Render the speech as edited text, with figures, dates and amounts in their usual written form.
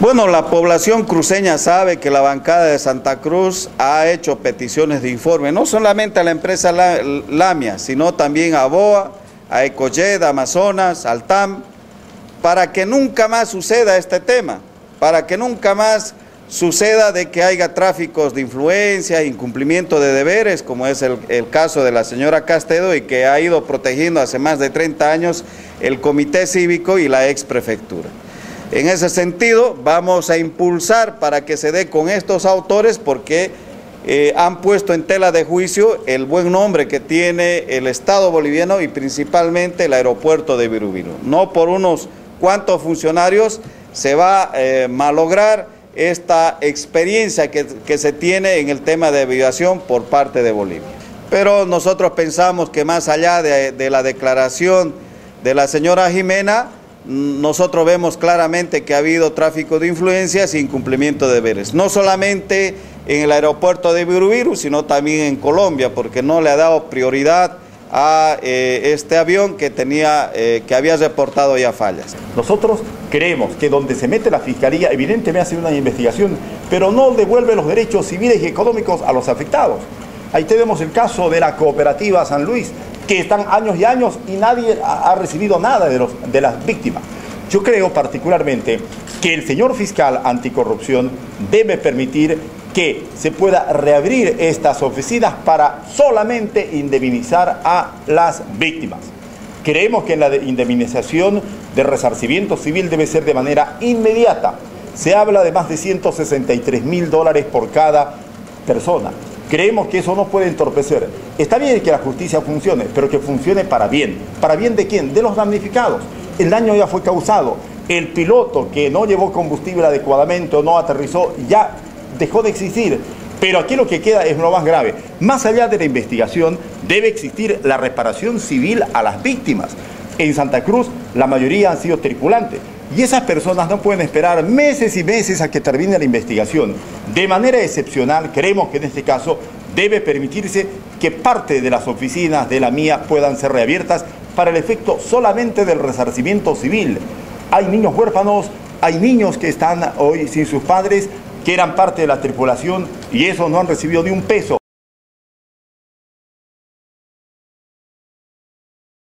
Bueno, la población cruceña sabe que la bancada de Santa Cruz ha hecho peticiones de informe, no solamente a la empresa Lamia, sino también a BOA, a Ecoyed, a Amazonas, al TAM, para que nunca más suceda este tema, para que nunca más suceda de que haya tráficos de influencia, incumplimiento de deberes, como es el caso de la señora Castedo y que ha ido protegiendo hace más de 30 años el Comité Cívico y la ex prefectura. En ese sentido, vamos a impulsar para que se dé con estos autores porque han puesto en tela de juicio el buen nombre que tiene el Estado boliviano y principalmente el aeropuerto de Birubiru. No por unos cuantos funcionarios se va a malograr esta experiencia que se tiene en el tema de aviación por parte de Bolivia. Pero nosotros pensamos que más allá de la declaración de la señora Jimena, nosotros vemos claramente que ha habido tráfico de influencias e incumplimiento de deberes, no solamente en el aeropuerto de Birubiru, sino también en Colombia, porque no le ha dado prioridad a este avión que había reportado ya fallas. Nosotros creemos que donde se mete la Fiscalía evidentemente hace una investigación, pero no devuelve los derechos civiles y económicos a los afectados. Ahí tenemos el caso de la cooperativa San Luis, que están años y años y nadie ha recibido nada de las víctimas. Yo creo particularmente que el señor fiscal anticorrupción debe permitir que se pueda reabrir estas oficinas para solamente indemnizar a las víctimas. Creemos que la indemnización de resarcimiento civil debe ser de manera inmediata. Se habla de más de $163.000 por cada persona. Creemos que eso no puede entorpecer. Está bien que la justicia funcione, pero que funcione para bien. ¿Para bien de quién? De los damnificados. El daño ya fue causado. El piloto que no llevó combustible adecuadamente o no aterrizó ya dejó de existir. Pero aquí lo que queda es lo más grave. Más allá de la investigación, debe existir la reparación civil a las víctimas. En Santa Cruz, la mayoría han sido tripulantes. Y esas personas no pueden esperar meses y meses a que termine la investigación. De manera excepcional, creemos que en este caso debe permitirse que parte de las oficinas de la MIA puedan ser reabiertas para el efecto solamente del resarcimiento civil. Hay niños huérfanos, hay niños que están hoy sin sus padres, que eran parte de la tripulación y esos no han recibido ni un peso.